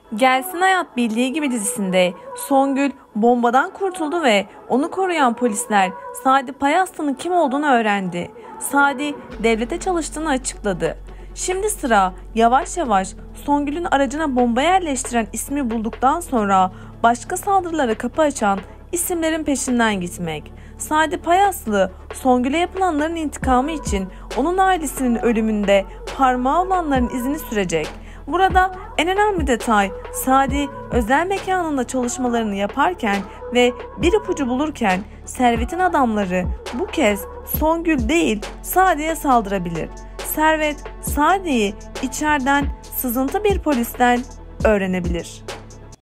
Gelsin Hayat Bildiği Gibi dizisinde Songül bombadan kurtuldu ve onu koruyan polisler Sadi Payaslı'nın kim olduğunu öğrendi. Sadi devlete çalıştığını açıkladı. Şimdi sıra yavaş yavaş Songül'ün aracına bomba yerleştiren ismi bulduktan sonra başka saldırılara kapı açan isimlerin peşinden gitmek. Sadi Payaslı Songül'e yapılanların intikamı için onun ailesinin ölümünde parmağı olanların izini sürecek. Burada en önemli detay, Sadi özel mekanında çalışmalarını yaparken ve bir ipucu bulurken Servet'in adamları bu kez Songül değil Sadi'ye saldırabilir. Servet, Sadi'yi içeriden sızıntı bir polisten öğrenebilir.